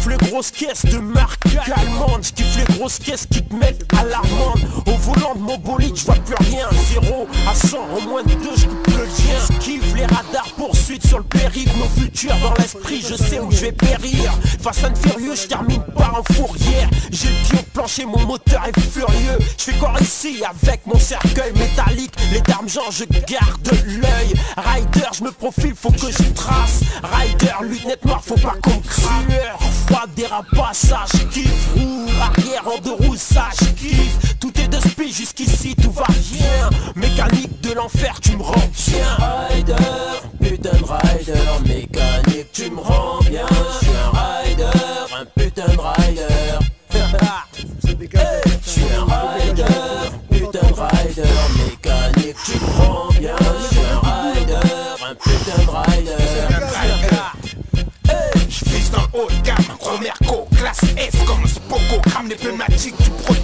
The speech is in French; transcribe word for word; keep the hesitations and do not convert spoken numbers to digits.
les grosses caisses de marque allemande. J'kiffe les grosses caisses qui te mettent à l'amende. Au volant de mon bolide, j'vois plus rien. Zéro à cent en moins de deux, j'coupe le lien. J'kiffe les radars poursuite sur le périph'. Nos futurs dans l'esprit, je sais où je vais périr. Face à une furieux, j'termine par un fourrière. J'ai le pied au plancher, mon moteur est furieux. J'fais corps ici avec mon cercueil métallique. Les d'argent, je garde l'œil. Rider, je me profile, faut que je trace. Rider, lunettes noires, faut pas qu'on crame. Froid, dérapage, ça j'kiffe. Roue arrière en deux roues, ça j'kiffe. Tout est de spi, jusqu'ici tout va bien. Mécanique de l'enfer, tu me rends bien. Rider, putain de rider. Mécanique, tu me rends bien. Je suis un rider, un putain de rider. Hey, je suis un rider, putain de rider. Mécanique, tu me rends bien. Je suis un rider, un putain de rider. Je vise dans le haut de gamme, gros merco, classe S comme ce poco, crame les pneumatiques du pro